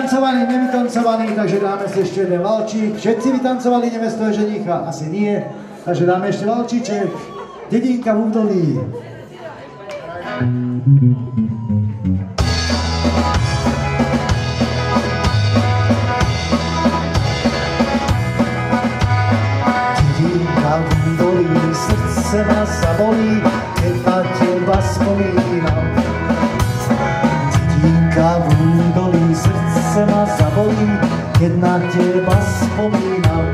Vytancovaní, nevytancovaní, takže dáme si ešte jeden valčík. Všetci vytancovali nevestu a ženicha? Asi nie. Takže dáme ešte valčíček. Dedinka v údolí. Dedinka v údolí, srdce ma zabolí, keď na teba spomínam. Dedinka v údolí, srdce ma zabolí, keď na teba spomínam.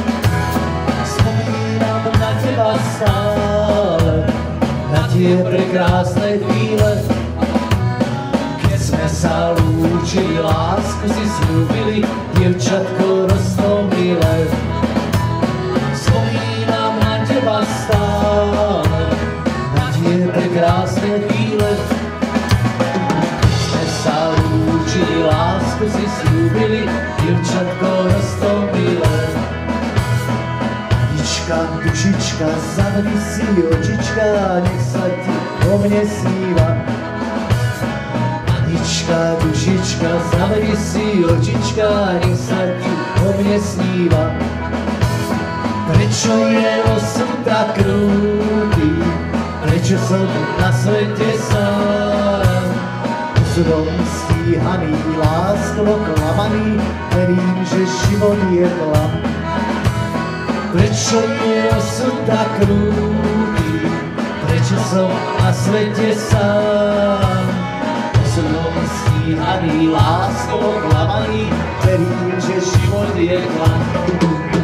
Spomínam na teba stále, na tie prekrásne chvíle, keď sme sa lúčili, lásku si slúbili, dievčatko roztomilé. Spomínam na teba stále, na tie prekrásne chvíle, lásku si slúbili, dievčatko roztomilé. Anička, dušička, zavri si očička, nech sa ti o mne sníva. Anička, dušička, zavri si očička, nech sa ti o mne sníva. Prečo je osud tak krúty, prečo som na svete sám? Osudom stíhaný, láskovo klamaný, verím, že život je klam. Prečo je osud tak krúty, prečo som na svete sám? Osudom stíhaný, láskovo klamaný, verím, že život je klam.